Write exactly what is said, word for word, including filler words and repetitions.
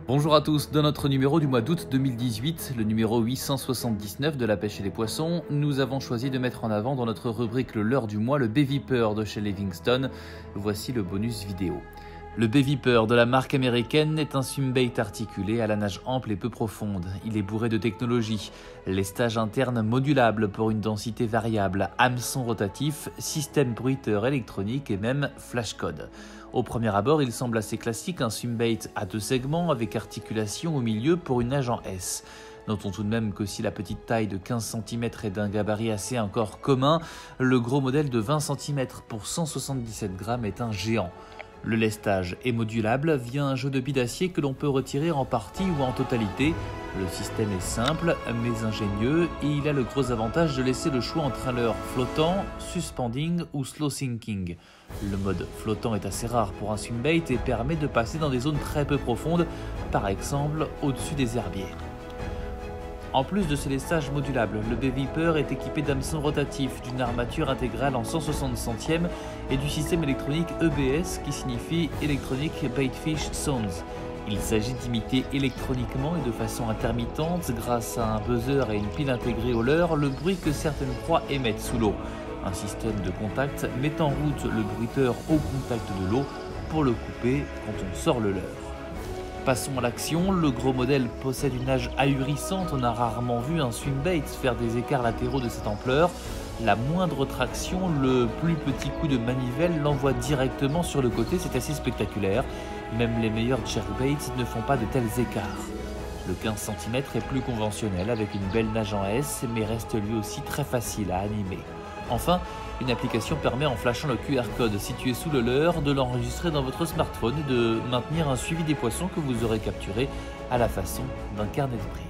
Bonjour à tous, dans notre numéro du mois d'août deux mille dix-huit, le numéro huit cent soixante-dix-neuf de la pêche et des poissons, nous avons choisi de mettre en avant dans notre rubrique le leurre du mois le Bay Viper de chez Livingstone. Voici le bonus vidéo. Le Bay Viper de la marque américaine est un swimbait articulé à la nage ample et peu profonde. Il est bourré de technologie, lestage interne modulable pour une densité variable, hameçon rotatif, système bruiteur électronique et même flashcode. Au premier abord, il semble assez classique, un swimbait à deux segments avec articulation au milieu pour une nage en S. Notons tout de même que si la petite taille de quinze centimètres est d'un gabarit assez encore commun, le gros modèle de vingt centimètres pour cent soixante-dix-sept grammes est un géant. Le lestage est modulable via un jeu de billes d'acier que l'on peut retirer en partie ou en totalité. Le système est simple mais ingénieux et il a le gros avantage de laisser le choix entre un leurre flottant, suspending ou slow sinking. Le mode flottant est assez rare pour un swimbait et permet de passer dans des zones très peu profondes, par exemple au-dessus des herbiers. En plus de ce lestage modulable, le Bay Viper est équipé d'hameçons rotatifs, d'une armature intégrale en cent soixante centièmes et du système électronique E B S qui signifie Electronic Baitfish Sounds. Il s'agit d'imiter électroniquement et de façon intermittente, grâce à un buzzer et une pile intégrée au leurre, le bruit que certaines proies émettent sous l'eau. Un système de contact met en route le bruiteur au contact de l'eau pour le couper quand on sort le leurre. Passons à l'action, le gros modèle possède une nage ahurissante, on a rarement vu un swimbait faire des écarts latéraux de cette ampleur. La moindre traction, le plus petit coup de manivelle l'envoie directement sur le côté, c'est assez spectaculaire. Même les meilleurs jerkbaits ne font pas de tels écarts. Le quinze centimètres est plus conventionnel avec une belle nage en S, mais reste lui aussi très facile à animer. Enfin, une application permet en flashant le Q R code situé sous le leurre de l'enregistrer dans votre smartphone et de maintenir un suivi des poissons que vous aurez capturés à la façon d'un carnet de prise.